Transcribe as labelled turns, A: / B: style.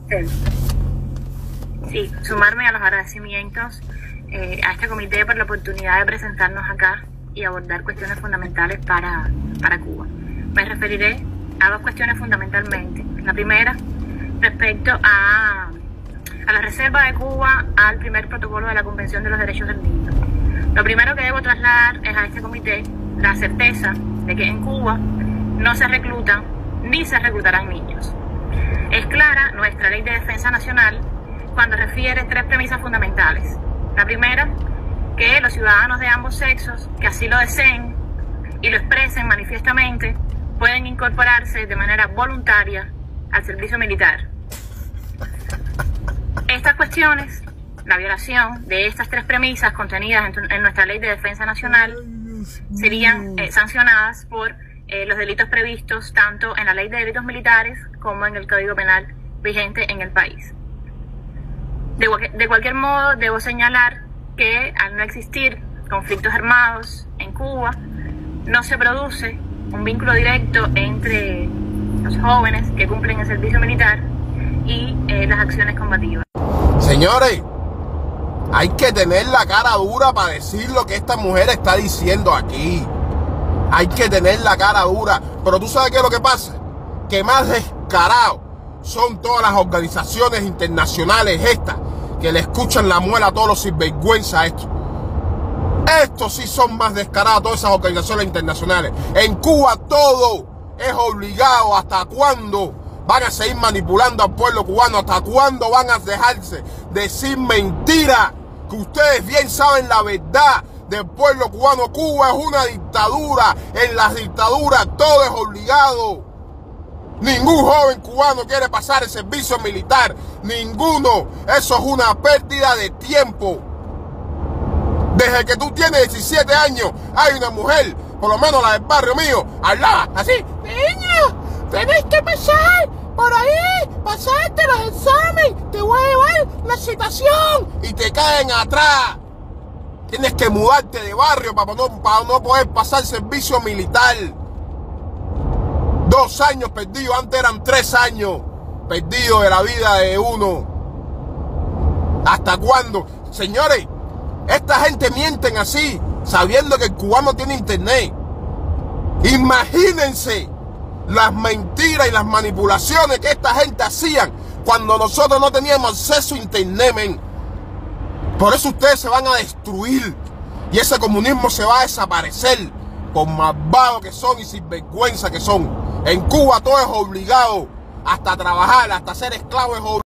A: Sí, sumarme a los agradecimientos a este comité por la oportunidad de presentarnos acá y abordar cuestiones fundamentales para Cuba. Me referiré a dos cuestiones fundamentalmente. La primera, respecto a la reserva de Cuba al primer protocolo de la Convención de los Derechos del Niño. Lo primero que debo trasladar es a este comité la certeza de que en Cuba no se reclutan ni se reclutarán niños. Es clara nuestra Ley de Defensa Nacional cuando refiere tres premisas fundamentales. La primera, que los ciudadanos de ambos sexos que así lo deseen y lo expresen manifiestamente pueden incorporarse de manera voluntaria al servicio militar. Estas cuestiones, la violación de estas tres premisas contenidas en nuestra Ley de Defensa Nacional, serían sancionadas por los delitos previstos tanto en la Ley de Delitos Militares como en el Código Penal vigente en el país. De cualquier modo, debo señalar que al no existir conflictos armados en Cuba, no se produce un vínculo directo entre los jóvenes que cumplen el servicio militar y las acciones combativas.
B: Señores, hay que tener la cara dura para decir lo que esta mujer está diciendo aquí. Hay que tener la cara dura. Pero tú sabes qué es lo que pasa, que más descarado son todas las organizaciones internacionales estas que le escuchan la muela a todos los sinvergüenza a esto. Estos sí son más descarados, todas esas organizaciones internacionales. En Cuba todo es obligado. ¿Hasta cuándo van a seguir manipulando al pueblo cubano? ¿Hasta cuándo van a dejarse decir mentiras? Que ustedes bien saben la verdad del pueblo cubano. Cuba es una dictadura. En las dictaduras todo es obligado. Ningún joven cubano quiere pasar el servicio militar. Ninguno. Eso es una pérdida de tiempo. Desde que tú tienes 17 años, hay una mujer, por lo menos la del barrio mío, hablaba así: niño, tenés que pasar por ahí, pasarte los exámenes, te voy a llevar la citación. Y te caen atrás. Tienes que mudarte de barrio para no poder pasar servicio militar. 2 años perdidos, antes eran 3 años perdidos de la vida de uno. ¿Hasta cuándo? Señores, esta gente mienten así, sabiendo que el cubano tiene internet. Imagínense las mentiras y las manipulaciones que esta gente hacían cuando nosotros no teníamos acceso a internet, men. Por eso ustedes se van a destruir y ese comunismo se va a desaparecer, por malvados que son y sinvergüenza que son. En Cuba todo es obligado, hasta trabajar, hasta ser esclavo es obligado.